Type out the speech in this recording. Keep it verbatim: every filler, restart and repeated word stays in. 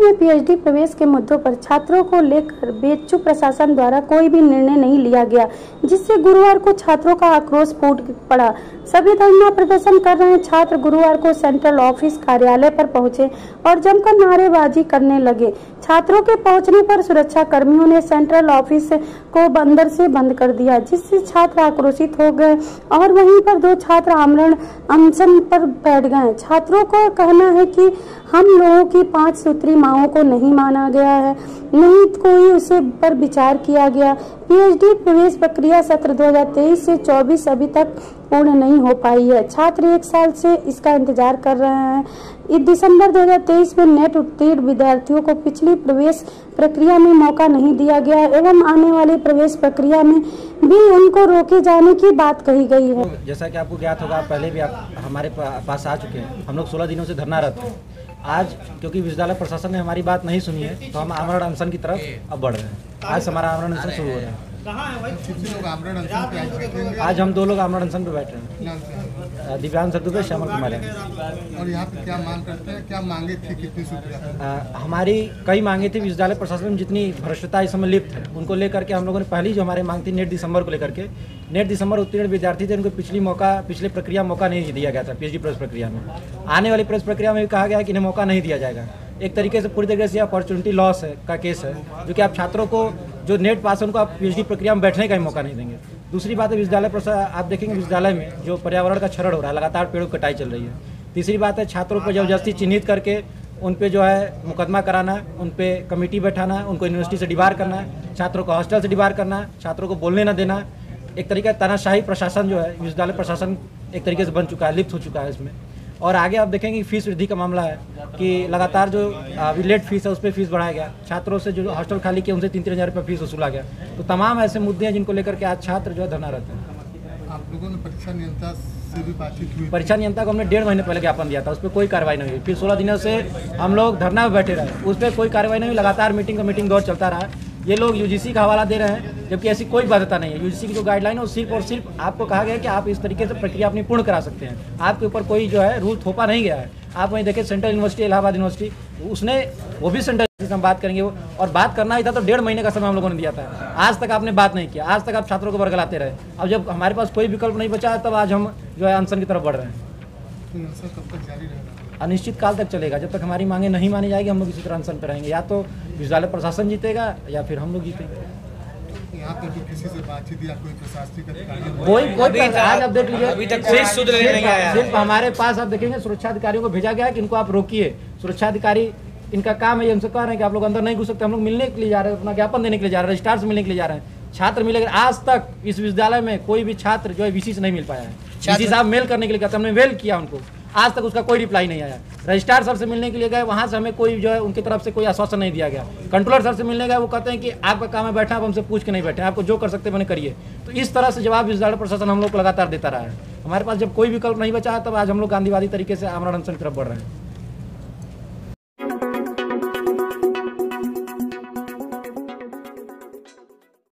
में पीएचडी प्रवेश के मुद्दों पर छात्रों को लेकर बीएचयू प्रशासन द्वारा कोई भी निर्णय नहीं लिया गया, जिससे गुरुवार को छात्रों का आक्रोश फूट पड़ा। सभी धरना प्रदर्शन कर रहे छात्र गुरुवार को सेंट्रल ऑफिस कार्यालय पर पहुंचे और जमकर नारेबाजी करने लगे। छात्रों के पहुंचने पर सुरक्षा कर्मियों ने सेंट्रल ऑफिस को अंदर से बंद कर दिया, जिससे छात्र आक्रोशित हो गए और वहीं पर दो छात्र आमरण अनशन पर बैठ गए। छात्रों का कहना है कि हम लोगों की पांच सूत्री मांगों को नहीं माना गया है, नहीं कोई उसे पर विचार किया गया। पीएचडी प्रवेश प्रक्रिया सत्र दो हज़ार तेईस से चौबीस अभी तक पूर्ण नहीं हो पाई है। छात्र एक साल से इसका इंतजार कर रहे हैं। इस दिसंबर दो हज़ार तेईस में नेट उत्तीर्ण विद्यार्थियों को पिछली प्रवेश प्रक्रिया में मौका नहीं दिया गया एवं आने वाली प्रवेश प्रक्रिया में भी उनको रोके जाने की बात कही गई है। जैसा कि आपको ज्ञात होगा, पहले भी आप हमारे पास आ चुके हैं। हम लोग सोलह दिनों से धरना रहते हैं। आज क्योंकि विश्वविद्यालय प्रशासन ने हमारी बात नहीं सुनी है, तो हम आमरण अनशन की तरफ अब बढ़ रहे हैं। आज हमारा आमरण अनशन शुरू हो रहा है। आज हम दो लोग आमरण अनशन पे बैठ रहे हैं, दिव्यांग सदुपे श्यामल कुमार है। और यहाँ पे क्या मांग करते हैं, क्या मांगे थी, कितनी सूत्रियां? हमारी कई मांगे थी। विश्वविद्यालय प्रशासन में जितनी भ्रष्टता इस समय लिप्त है, उनको लेकर के हम लोगों ने पहली जो हमारी मांग थी नेट दिसंबर को लेकर के, नेट दिसंबर उत्तीर्ण विद्यार्थी थे, उनको पिछली मौका पिछले प्रक्रिया मौका नहीं दिया गया था। पीएचडी प्रवेश प्रक्रिया में आने वाली प्रवेश प्रक्रिया में भी कहा गया है कि इन्हें मौका नहीं दिया जाएगा। एक तरीके से पूरी तरीके से अपॉर्चुनिटी लॉस है का केस है, जो कि आप छात्रों को जो नेट पास है उनको आप पीएचडी प्रक्रिया में बैठने का ही मौका नहीं देंगे। दूसरी बात है विश्वविद्यालय प्रशासन, आप देखेंगे विश्वविद्यालय में जो पर्यावरण का क्षरण हो रहा है, लगातार पेड़ों की कटाई चल रही है। तीसरी बात है छात्रों को जबरदस्ती चिन्हित करके उन पे जो है मुकदमा कराना, उन पे कमेटी बैठाना, उनको यूनिवर्सिटी से डिबार करना, छात्रों को हॉस्टल से डिबार करना, छात्रों को बोलने न देना। एक तरीके का तानाशाही प्रशासन जो है विश्वविद्यालय प्रशासन एक तरीके से बन चुका है, लिप्त हो चुका है इसमें। और आगे आप देखेंगे फीस वृद्धि का मामला है कि लगातार जो अभी लेट फीस है उस पर फीस बढ़ाया गया। छात्रों से जो हॉस्टल खाली किया उनसे तीन तीन हज़ार रुपये फीस वसूला गया। तो तमाम ऐसे मुद्दे हैं जिनको लेकर के आज छात्र जो है धरना रहते हैं। आप लोगों ने परीक्षा नियंत्रण से भी बातचीत हुई? परीक्षा नियंत्रण को हमने डेढ़ महीने पहले ज्ञापन दिया था, उस पर कोई कार्रवाई नहीं हुई। फिर सोलह दिनों से हम लोग धरना में बैठे रहे, उस पर कोई कार्रवाई नहीं हुई। लगातार मीटिंग का मीटिंग दौर चलता रहा। ये लोग यूजीसी का हवाला दे रहे हैं, जबकि ऐसी कोई बाध्यता नहीं है। यूजीसी की जो गाइडलाइन है वो सिर्फ और सिर्फ आपको कहा गया है कि आप इस तरीके से प्रक्रिया अपनी पूर्ण करा सकते हैं। आपके ऊपर कोई जो है रूल थोपा नहीं गया है। आप वहीं देखें सेंट्रल यूनिवर्सिटी, इलाहाबाद यूनिवर्सिटी, उसने वो भी सेंट्रल यूनिवर्सिटी हम बात करेंगे वो, और बात करना ही था तो डेढ़ महीने का समय हम लोगों ने दिया था। आज तक आपने बात नहीं किया, आज तक आप छात्रों को बरगलाते रहे। अब जब हमारे पास कोई विकल्प नहीं बचा है, तब आज हम जो है अनशन की तरफ बढ़ रहे हैं। कब तक जारी रहेगा? अनिश्चित काल तक चलेगा। जब तक हमारी मांगे नहीं मानी जाएगी, हम लोग इसी तरह अनशन पर रहेंगे। या तो विश्वविद्यालय प्रशासन जीतेगा या फिर हम लोग जीतेंगे। यहाँ पे भी किसी से बातचीत या कोई प्रशासनिक अधिकारी? कोई कोई आज आप देख लीजिए, अभी तक कोई सूत्र नहीं आया। सिर्फ हमारे पास आप देखेंगे सुरक्षा अधिकारियों को भेजा गया है कि इनको आप रोकिए। सुरक्षा अधिकारी इनका काम है, ये हमसे कह रहे हैं कि आप लोग अंदर नहीं घुस सकते। हम लोग मिलने के लिए जा रहे हैं, अपना ज्ञापन देने के लिए जा रहे हैं, रजिस्ट्रार से मिलने के लिए जा रहे हैं। छात्र मिलेंगे। आज तक इस विश्वविद्यालय में कोई भी छात्र जो है वीसी से नहीं मिल पाया है। वीसी साहब मेल करने के लिए कहते, हमने मेल किया उनको, आज तक उसका कोई रिप्लाई नहीं आया। रजिस्ट्रार सर से मिलने के लिए गए, वहाँ से हमें कोई जो है उनकी तरफ से कोई आश्वासन नहीं दिया गया। कंट्रोलर सर से मिलने गए, वो कहते हैं कि आपका काम है बैठा, आप हमसे पूछ के नहीं बैठे, आपको जो कर सकते मैंने करिए। तो इस तरह से जवाब विश्वविद्यालय प्रशासन हम लोग को लगातार देता रहा है। हमारे पास जब कोई विकल्प नहीं बचा है, तब आज हम लोग गांधीवादी तरीके से आमरण अनशन की तरफ बढ़ रहे हैं।